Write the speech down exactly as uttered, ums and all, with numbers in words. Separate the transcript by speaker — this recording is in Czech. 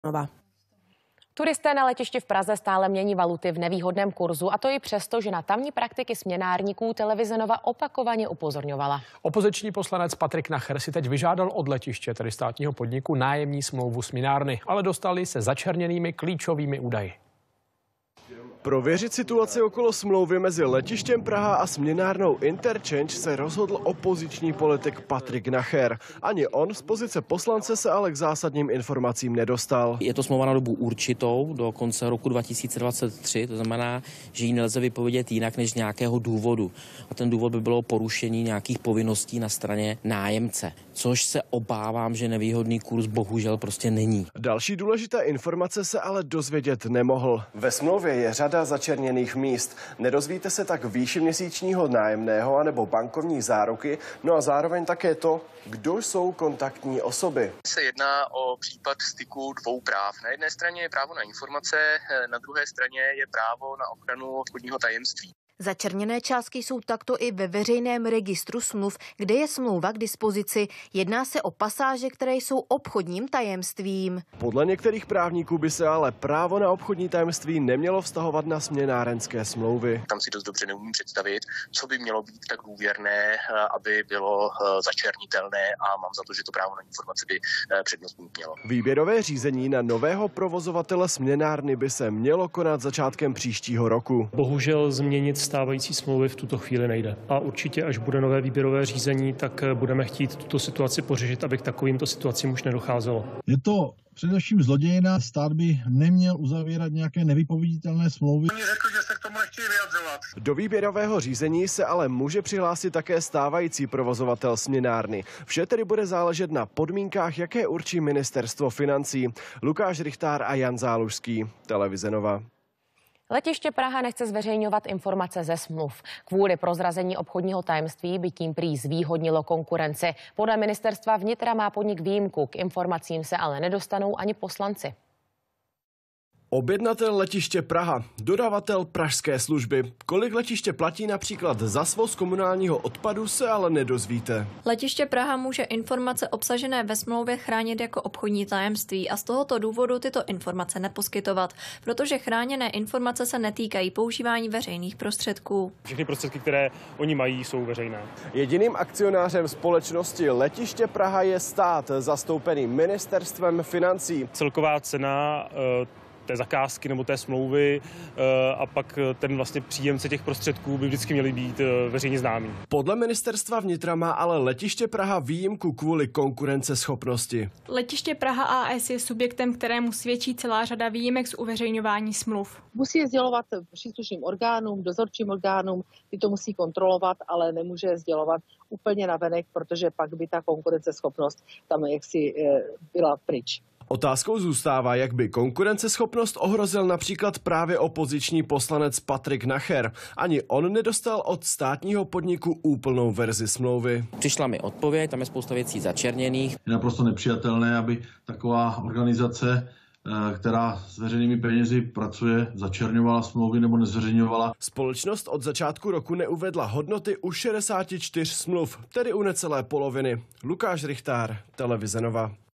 Speaker 1: Nova.
Speaker 2: Turisté na letišti v Praze stále mění valuty v nevýhodném kurzu, a to i přesto, že na tamní praktiky směnárníků televize Nova opakovaně upozorňovala.
Speaker 3: Opoziční poslanec Patrik Nacher si teď vyžádal od letiště, tedy státního podniku, nájemní smlouvu směnárny, ale dostali se začerněnými klíčovými údaji.
Speaker 4: Prověřit situaci okolo smlouvy mezi letištěm Praha a směnárnou Interchange se rozhodl opoziční politik Patrik Nacher. Ani on z pozice poslance se ale k zásadním informacím nedostal.
Speaker 1: Je to smlouva na dobu určitou do konce roku dva tisíce dvacet tři, to znamená, že ji nelze vypovědět jinak než z nějakého důvodu. A ten důvod by bylo porušení nějakých povinností na straně nájemce, což se obávám, že nevýhodný kurz bohužel prostě není.
Speaker 4: Další důležité informace se ale dozvědět nemohl. Ve smlouvě je řada začerněných míst. Nedozvíte se tak výši měsíčního nájemného anebo bankovní záruky, no a zároveň také to, kdo jsou kontaktní osoby.
Speaker 5: Se jedná o případ styku dvou práv. Na jedné straně je právo na informace, na druhé straně je právo na ochranu obchodního tajemství.
Speaker 6: Začerněné částky jsou takto i ve veřejném registru smluv, kde je smlouva k dispozici. Jedná se o pasáže, které jsou obchodním tajemstvím.
Speaker 4: Podle některých právníků by se ale právo na obchodní tajemství nemělo vztahovat na směnárenské smlouvy.
Speaker 5: Tam si dost dobře neumím představit, co by mělo být tak důvěrné, aby bylo začernitelné, a mám za to, že to právo na informace by přednost mělo.
Speaker 4: Výběrové řízení na nového provozovatele směnárny by se mělo konat začátkem příštího roku.
Speaker 7: Bohužel změnit stávající smlouvy v tuto chvíli nejde. A určitě, až bude nové výběrové řízení, tak budeme chtít tuto situaci pořešit, aby k takovýmto situacím už nedocházelo.
Speaker 8: Je to především zlodějina. Stát by neměl uzavírat nějaké nevypověditelné smlouvy.
Speaker 9: Oni řekli, že se k tomu nechtějí vyjadřovat.
Speaker 4: Do výběrového řízení se ale může přihlásit také stávající provozovatel směnárny. Vše tedy bude záležet na podmínkách, jaké určí ministerstvo financí. Lukáš Richtár a Jan Zálužský, televize Nova.
Speaker 2: Letiště Praha nechce zveřejňovat informace ze smluv. Kvůli prozrazení obchodního tajemství by tím prý zvýhodnilo konkurenci. Podle ministerstva vnitra má podnik výjimku, k informacím se ale nedostanou ani poslanci.
Speaker 4: Objednatel letiště Praha, dodavatel pražské služby. Kolik letiště platí například za svoz komunálního odpadu, se ale nedozvíte.
Speaker 10: Letiště Praha může informace obsažené ve smlouvě chránit jako obchodní tajemství a z tohoto důvodu tyto informace neposkytovat, protože chráněné informace se netýkají používání veřejných prostředků.
Speaker 7: Všechny prostředky, které oni mají, jsou veřejné.
Speaker 4: Jediným akcionářem společnosti Letiště Praha je stát, zastoupený ministerstvem financí.
Speaker 7: Celková cena té zakázky nebo té smlouvy a pak ten vlastně příjemce těch prostředků by vždycky měli být veřejně známí.
Speaker 4: Podle ministerstva vnitra má ale Letiště Praha výjimku kvůli konkurenceschopnosti.
Speaker 11: Letiště Praha A S je subjektem, kterému svědčí celá řada výjimek z uveřejňování smluv.
Speaker 12: Musí je sdělovat příslušným orgánům, dozorčím orgánům, ty to musí kontrolovat, ale nemůže je sdělovat úplně navenek, protože pak by ta konkurenceschopnost tam jaksi byla pryč.
Speaker 4: Otázkou zůstává, jak by konkurenceschopnost ohrozil například právě opoziční poslanec Patrik Nacher. Ani on nedostal od státního podniku úplnou verzi smlouvy.
Speaker 1: Přišla mi odpověď, tam je spousta věcí začerněných.
Speaker 8: Je naprosto nepřijatelné, aby taková organizace, která s veřejnými penězi pracuje, začerňovala smlouvy nebo nezveřejňovala.
Speaker 4: Společnost od začátku roku neuvedla hodnoty u šedesáti čtyř smluv, tedy u necelé poloviny. Lukáš Richtár, televize Nova.